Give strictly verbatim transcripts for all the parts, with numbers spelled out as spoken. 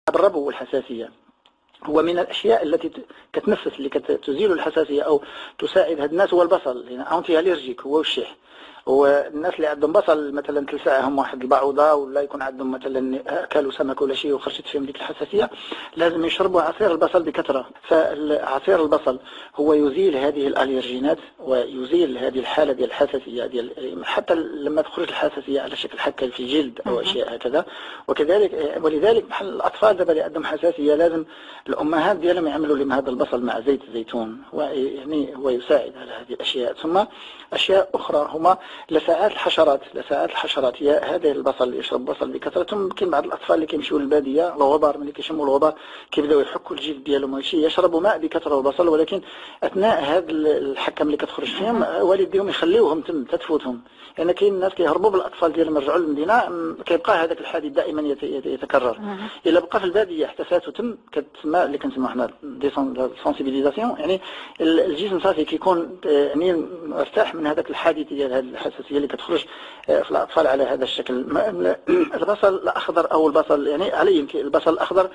الربو والحساسية هو من الأشياء التي كتنفس اللي كتزيل الحساسية أو تساعد هاد الناس. هو البصل لأن أنتي أليرجيك هو والشيح. والناس اللي عندهم بصل مثلا تلسعهم واحد البعوضة ولا يكون عندهم مثلا أكلوا سمك ولا شيء وخرجت فيهم ديك الحساسية لازم يشربوا عصير البصل بكثرة. فعصير البصل هو يزيل هذه الأليرجينات ويزيل هذه الحالة ديال الحساسية ديال حتى لما تخرج الحساسية على شكل حكة في الجلد أو أشياء هكذا. وكذلك ولذلك محل الأطفال دابا اللي عندهم حساسية لازم الأمهات ديالهم يعملوا لهم هذا البصل مع زيت الزيتون ويعني هو يساعد على هذه الأشياء. ثم أشياء أخرى هما لساعات الحشرات. لساعات الحشرات هي هذا البصل اللي يشرب بصل بكثرة. يمكن بعض الأطفال اللي كيمشيو للبادية الغبار ملي كيشموا الغبار كيبداو يحكوا الجلد ديالهم وشي يشربوا ماء بكثرة البصل، ولكن أثناء هذا الحكة ملي كتخرج فيهم والديهم يخليوهم تم تتفوتهم. لأن يعني كاين الناس كيهربوا بالأطفال ديالهم يرجعوا للمدينة كيبقى هذاك الحادث دائما يتكرر. إلا بقى في البادية حتى فاتوا تم كتسمى اللي كنسموها حنا سونسيبيليزاسيون، يعني الجسم صافي كيكون يعني ارتاح من هذاك الحادث ديال هذه الحساسية اللي كتخرج في الأطفال على هذا الشكل. البصل الأخضر أو البصل يعني عليه يمكن البصل الأخضر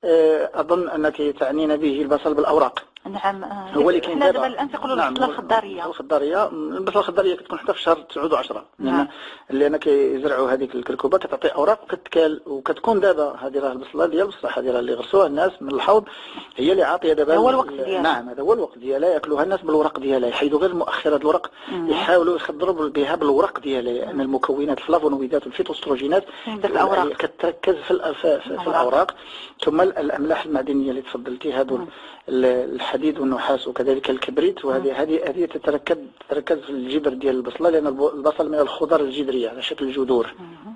أظن أنك تعنين به البصل بالأوراق. نعم هو اللي كاين دابا الآن تقولوا البصلة الخضارية. الخضارية البصلة الخضارية كتكون حتى في شهر تسعة وعشرة لأن لأن كيزرعوا هذيك الكركوبة كتعطي أوراق وكتكال. وكتكون دابا هذه راه البصلة ديال بصح هذه اللي غرسوها الناس من الحوض هي اللي عاطية دابا. هو الوقت ديالها. نعم هذا هو الوقت ديالها. ياكلوها الناس بالورق ديالها يحيدوا غير مؤخرات الورق يحاولوا يخضروا بها بالورق ديالها لأن المكونات الفلافونويدات والفيتوستروجينات كتركز في, في, في الأوراق. ثم الأملاح المعدنية اللي تفضلتي هذو الحديد والنحاس وكذلك الكبريت. وهذه هذه هذه تتركز تتركز في الجذر ديال البصله لان البصل من الخضر الجذريه على شكل جذور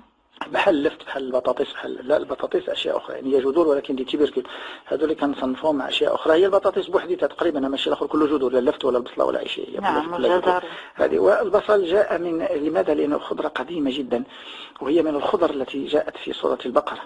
بحال اللفت بحال البطاطس بحال لا البطاطس اشياء اخرى يعني هي جذور ولكن دي تيبركل. هذو اللي كنصنفوهم مع اشياء اخرى. هي البطاطس بوحديتها تقريبا ماشي الاخر كله جذور لا اللفت ولا البصله ولا اي شيء. نعم الجزر. هذه والبصل جاء من لماذا؟ لانه خضره قديمه جدا وهي من الخضر التي جاءت في سوره البقره.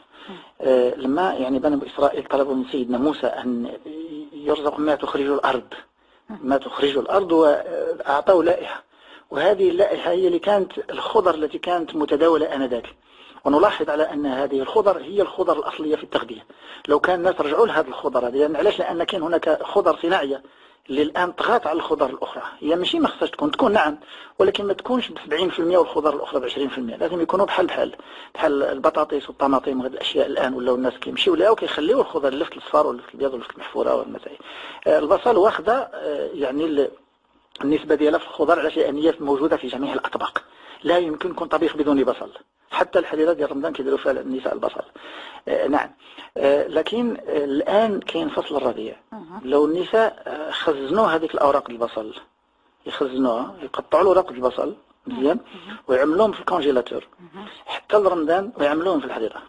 آه لما يعني بنو اسرائيل طلبوا من سيدنا موسى ان يرزق ما تخرج الارض ما تخرج الارض واعطوا لائحه. وهذه اللائحه هي اللي كانت الخضر التي كانت متداوله انذاك. ونلاحظ على أن هذه الخضر هي الخضر الأصلية في التغذية. لو كان الناس رجعوا لهذه الخضر هذه يعني علاش؟ لأن كاين هناك خضر صناعية اللي الآن طغات على الخضر الأخرى. هي ماشي ما خصهاش تكون تكون نعم ولكن ما تكونش ب سبعين بالمئة والخضر الأخرى ب عشرين بالمئة. لازم يكونوا بحال بحال بحال البطاطس والطماطم وهذه الأشياء. الآن ولاو الناس كيمشيو لها وكيخليوا الخضر اللفت الصفار واللفت الأبيض واللفت المحفورة والمسائل. البصل واخده يعني النسبة ديالها في الخضر علاش؟ لأن هي موجودة في جميع الأطباق. لا يمكن يكون طبيخ بدون بصل. حتى الحليلات ديال رمضان كيديروا فيها النساء البصل. آه نعم. آه لكن آه الآن كاين فصل الربيع. لو النساء آه خزنوا هذيك الأوراق البصل يخزنوها يقطعوا الأوراق البصل مزيان ويعملوهم في الكونجيلاتور حتى لرمضان ويعملوهم في الحديقة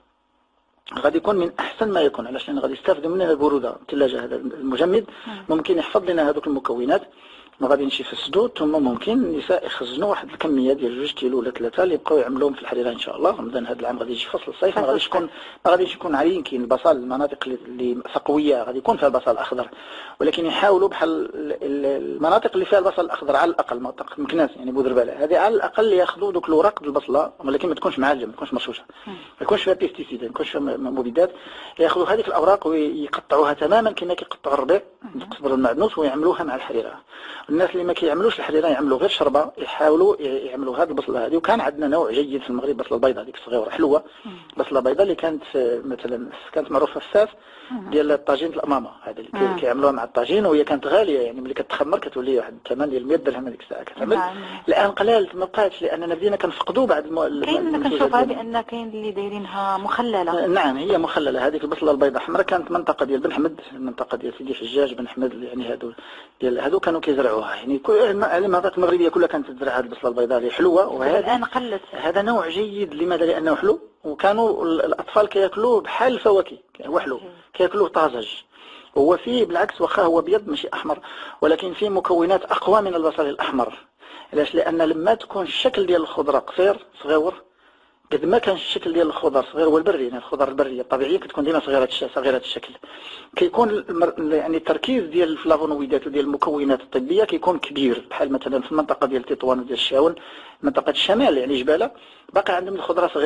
غادي يكون من أحسن ما يكون. علاش؟ لأن غادي يستافدوا منها البرودة. الثلاجة هذا المجمد ممكن يحفظ لنا هذوك المكونات ما غاديينش يفسدوا. ثم ممكن النساء يخزنوا واحد الكميه ديال جوج كيلو ولا ثلاثه اللي يبقاو يعملوهم في الحريره ان شاء الله. رمضان هذا العام غادي يجي فصل الصيف ما غاديش يكون ما غاديش يكون عاليين. كاين البصل المناطق اللي ثقويه غادي يكون فيها البصل الاخضر ولكن يحاولوا بحال المناطق اللي فيها البصل الاخضر على الاقل منطقه مكناس يعني بودرباله هذه على الاقل ياخذوا دوك الوراق ديال البصله ولكن ما تكونش معالجه ما تكونش مرشوشه ما يكونش فيها بيستيسيد ما يكونش فيها مبيدات. ياخذوا هذيك الاوراق ويقطعوها تماما كما كيقطعوا الربيع القزبر المعدنوس ويعملوها مع الحريره. الناس اللي ما كيعملوش الحريره يعملوا غير شربه يحاولوا يعملوا هذه البصله هذه. وكان عندنا نوع جيد في المغرب بصله البيضاء ديك الصغيره حلوه بصله بيضاء اللي كانت مثلا كانت معروفه في الساس ديال الطاجين الامامه هذه اللي كيعملوها مع الطاجين وهي كانت غاليه يعني ملي كتخمر كتولي واحد الثمن ديال مية درهم هذيك الساعه كتعمل. الان قلال ما بقاتش لاننا بدينا كنفقدوا بعض الم... كاين كنشوفها بان كاين اللي دايرينها مخلله. نعم هي مخلله. هذيك البصله البيضاء حمراء كانت منطقه ديال بن حمد المنطقه ديال سيدي حجاج بن حمد يعني هادو ديال هادو كانوا كيزرعوها يعني كل المناطق المغربيه كلها كانت تزرع هذه البصله البيضاء اللي حلوه. وهذا الان قلت. هذا نوع جيد. لماذا؟ لانه حلو وكانوا الاطفال كياكلوه بحال الفواكه هو حلو كياكلوه طازج. هو فيه بالعكس واخا هو ابيض ماشي احمر ولكن فيه مكونات اقوى من البصل الاحمر. علاش؟ لان لما تكون الشكل ديال الخضره قصير صغيور قد ما كان الشكل ديال الخضر صغير والبري يعني الخضر البريه الطبيعيه كتكون ديما صغيره صغيره الشكل كيكون يعني التركيز ديال الفلافونويدات وديال المكونات الطبيه كيكون كبير. بحال مثلا في المنطقه ديال تطوان وديال الشاون منطقه الشمال يعني جباله باقي عندهم الخضره صغيره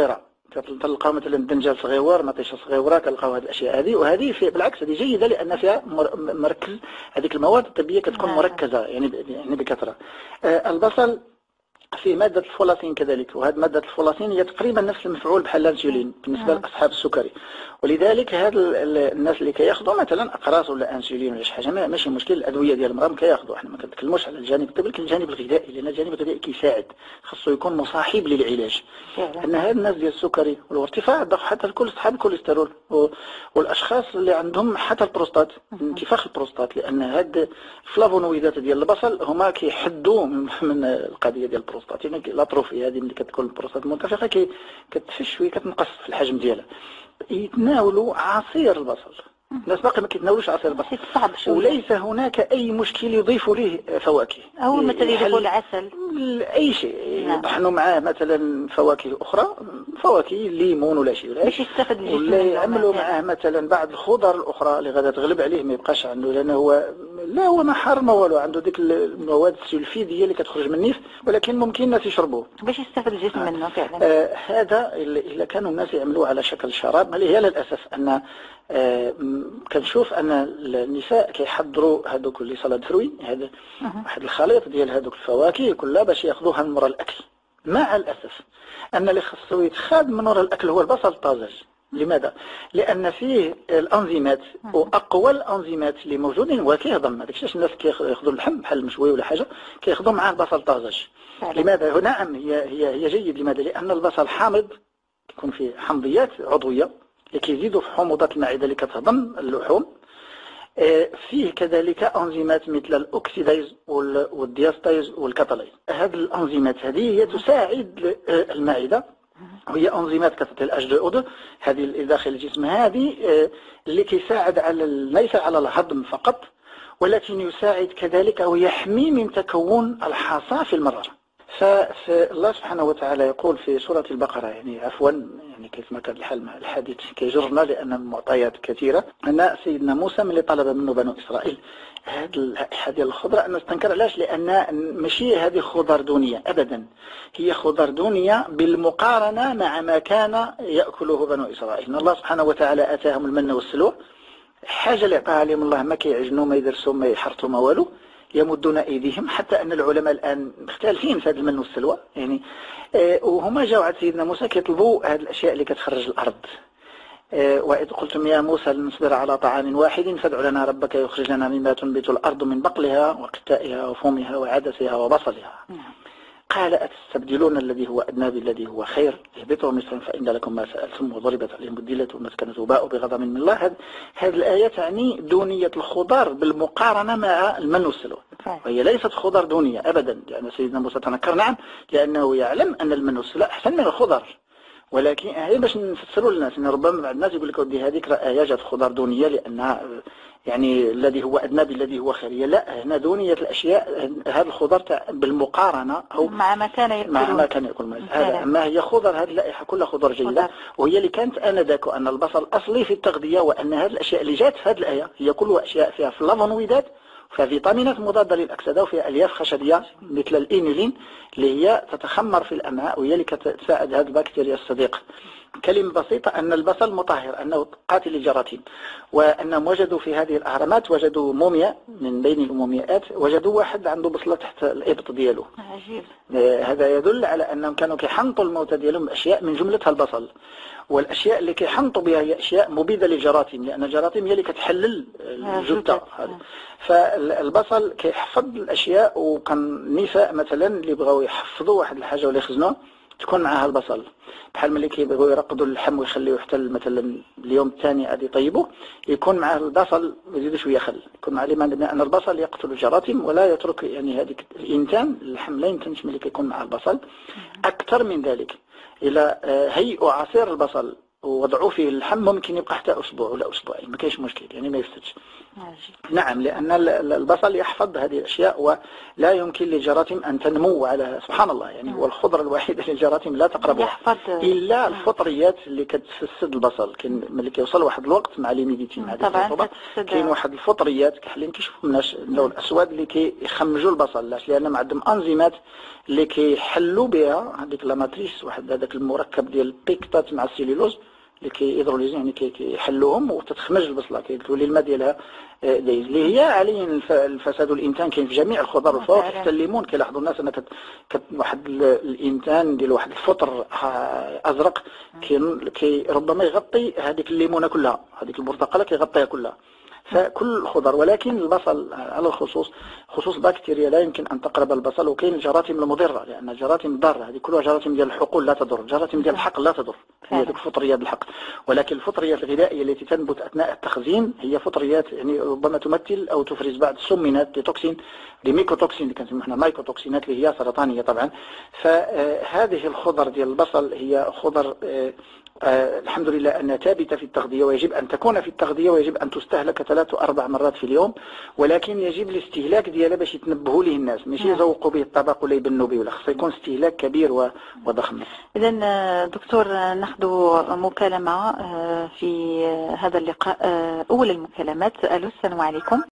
كتلقاو مثلا الدنجال صغيور مطيشه صغيره، كنلقاو هذه الاشياء هذه، وهذه في بالعكس هذه جيده لان فيها مركز، هذيك المواد الطبيه كتكون مركزه يعني يعني بكثره. آه البصل فيه مادة الفولاسين كذلك، وهذه مادة الفولاسين هي تقريبا نفس المفعول بحال الانسولين بالنسبة لأصحاب السكري، ولذلك هاد الناس اللي كياخذوا مثلا أقراص ولا انسولين ولا شي حاجة ماشي مشكل، الأدوية ديال المرض كياخذوا، احنا ما كنتكلموش على الجانب الطبي لكن الجانب الغذائي، لأن الجانب الغذائي كيساعد، خاصو يكون مصاحب للعلاج. أن هاد الناس ديال السكري والارتفاع الضغط حتى الكل أصحاب الكوليسترول والأشخاص اللي عندهم حتى البروستات، انتفاخ البروستات، لأن هاد الفلافونويدات ديال البصل هما كيحدوا من القضية ديال البروستات. يعني لاطروفي هذه ملي كتكون البروستات منتفخه كي كتفش شويه كتنقص في الحجم ديالها. يتناولوا عصير البصل، الناس باقي ما كيتناولوش عصير البصل، وليس هناك اي مشكل يضيفوا ليه فواكه او مثلا يضيفوا العسل اي شيء يطحنوا معاه مثلا فواكه اخرى، فواكه ليمون ولا شيء باش يستفد الجسم، ولا يعملوا معاه مثلا بعض الخضر الاخرى اللي غادا تغلب عليه ما يبقاش عنده، لانه هو لا هو ما حار ما والو، عنده ديك المواد السلفيديه اللي كتخرج من النيف، ولكن ممكن الناس يشربوه باش يستفد الجسم آه. منه فعلا. آه هذا الا كانوا الناس يعملوه على شكل شراب، هي للاسف ان آه كنشوف ان النساء كيحضروا هذوك اللي صلاد فروي، هذا واحد الخليط ديال هذوك الفواكه كلها باش ياخذوها من وراء الاكل. مع الاسف ان اللي خصو يتخاد من وراء الاكل هو البصل الطازج. لماذا؟ لان فيه الانزيمات واقوى الانزيمات اللي موجودين وكيهضم، هذاك الشيء الناس كياخذوا اللحم بحال المشوي ولا حاجه كياخذوا معاه البصل طازج. لماذا؟ نعم هي هي هي جيد. لماذا؟ لان البصل حامض، يكون فيه حمضيات عضويه اللي كيزيدوا في حموضات المعده اللي كتهضم اللحوم. فيه كذلك انزيمات مثل الاوكسيدايز والدياستايز والكاتالايز. هذه الانزيمات هذه هي تساعد المعده، وهي انزيمات كتعطي الاتش دو او دو هذه داخل الجسم، هذه اللي كيساعد على ليس على الهضم فقط ولكن يساعد كذلك او يحمي من تكون الحصى في المراره. فالله سبحانه وتعالى يقول في سورة البقرة، يعني عفوا يعني كيف ما كان الحال مع الحديث كيجرنا لأن المعطيات كثيرة، أن سيدنا موسى من اللي طلب منه بنو إسرائيل هذه الخضرة أن نستنكر. علاش؟ لأن ماشي هذه خضر دونية أبدا، هي خضر دونية بالمقارنة مع ما كان يأكله بنو إسرائيل. إن الله سبحانه وتعالى أتاهم المن والسلوى، حاجة اللي عطاها لهم الله ما كيعجنوا ما يدرسوا ما يحرطوا ما والو، يمدون أيديهم، حتى أن العلماء الآن مختلفين في هذا المن والسلوى يعني آه وهما جاوا عند سيدنا موسى كيطلبوا هذه الأشياء اللي كتخرج الأرض. آه وإذ قلتم يا موسى لن نصبر على طعام واحد فادع لنا ربك يخرج لنا مما تنبت الأرض من بقلها وقثائها وفومها وعدسها وبصلها. قال أتستبدلون الذي هو أدنى بالذي هو خير، اهبطوا مصرا فإن لكم ما سألتم وضربت عليهم الذلة والمسكنة وباءوا بغضب من الله. هذه الآية تعني دونية الخضر بالمقارنة مع المن والسلوى، وهي ليست خضر دونية أبدا، لأن سيدنا موسى تنكر نعم لأنه يعلم أن المن والسلوى أحسن من الخضر، ولكن هي باش نفسروا للناس ان ربما بعض الناس يقول لك ودي هذيك راه جات خضر دونيه لانها يعني الذي هو ادنى بالذي هو خير. لا، هنا دونيه الاشياء هذا الخضر بالمقارنه او مع ما كان ياكل مع ما كان ياكل هذا. اما هي خضر هذه اللائحه كلها خضر جيده خضر. وهي اللي كانت انذاك ان البصل اصلي في التغذيه، وان هذه الاشياء اللي جات في هذه الايه هي كلها اشياء فيها فلافونويدات، فيها فيتامينات مضاده للاكسده، وفيها الياف خشبيه مثل الانولين اللي هي تتخمر في الامعاء وهي اللي تساعد هذه البكتيريا الصديقه. كلمة بسيطة أن البصل مطهر، أنه قاتل للجراثيم، وأنهم وجدوا في هذه الأهرامات وجدوا موميا من بين المومياءات، وجدوا واحد عنده بصلة تحت الإبط دياله. عجيب. هذا يدل على أنهم كانوا كيحنطوا الموتى ديالهم بأشياء من جملتها البصل، والأشياء اللي كيحنطوا بها هي أشياء مبيدة للجراثيم، لأن الجراثيم هي اللي كتحلل الجثة هذه. فالبصل كيحفظ الأشياء، وكان النساء مثلا اللي بغاو يحفظوا واحد الحاجة ولا يخزنوها تكون معها البصل، بحال ملي كيبغيو يرقدوا اللحم ويخليوه حتى مثلا اليوم الثاني غادي يطيبوه يكون معه البصل ويزيدوا شويه خل، يكون مع لما ان البصل يقتل الجراثيم ولا يترك يعني هذيك الانتان اللحم لا يمكنش ملي كيكون مع البصل. اكثر من ذلك الى هيئوا عصير البصل ووضعوه في اللحم ممكن يبقى حتى أسبوع ولا أسبوعين، ما كاينش مشكل يعني ما يفسدش. نعم، لأن البصل يحفظ هذه الأشياء ولا يمكن للجراثيم أن تنمو على، سبحان الله يعني، هو الخضرة الوحيدة للجراثيم لا تقربها إلا الفطريات اللي كتفسد البصل. كاين ملي كيوصل واحد الوقت مع لي ميديتين هذه الرطوبة كاين واحد الفطريات كحلين كيشوفوا الناس اللون الأسود اللي كيخمجوا البصل، لاش لأن ما عندهم أنزيمات اللي كيحلوا بها هذيك لا ماتريس، واحد هذاك المركب ديال البيكتات مع السيلولوز اللي كيهيدروليزي يعني كيحلوهم وتتخمج البصله كيتولي الماء ديالها دايز، اللي هي عليا الفساد الانتان كاين في جميع الخضر والفواكه حتى الليمون. كيلاحظوا الناس ان كت واحد الانتان ديال واحد الفطر ازرق كي ربما يغطي هذيك الليمونه كلها، هذيك البرتقاله كيغطيها كلها. فكل الخضر، ولكن البصل على الخصوص خصوص بكتيريا لا يمكن أن تقرب البصل، وكاين الجراثيم المضرة، لأن الجراثيم ضارة هذه كلها جراثيم ديال الحقول لا تضر، جراثيم ديال الحقل لا تضر، هي ذيك الفطريات الحقل. ولكن الفطريات الغذائية التي تنبت أثناء التخزين هي فطريات يعني ربما تمثل أو تفرز بعض السمينات دي توكسين دي ميكوتوكسين اللي كنسميو حنا مايكوتوكسينات اللي هي سرطانية طبعا. فهذه الخضر ديال البصل هي خضر آه الحمد لله أنها ثابتة في التغذية، ويجب أن تكون في التغذية، ويجب أن تستهلك ثلاث وأربع مرات في اليوم، ولكن يجب الاستهلاك ديالها باش يتنبهوا ليه الناس، ماشي يذوقوا به الطبق ولا يبنوا به، ولا خصو يكون استهلاك كبير وضخم. إذا دكتور ناخذ مكالمة في هذا اللقاء، أول المكالمات. ألو، السلام عليكم.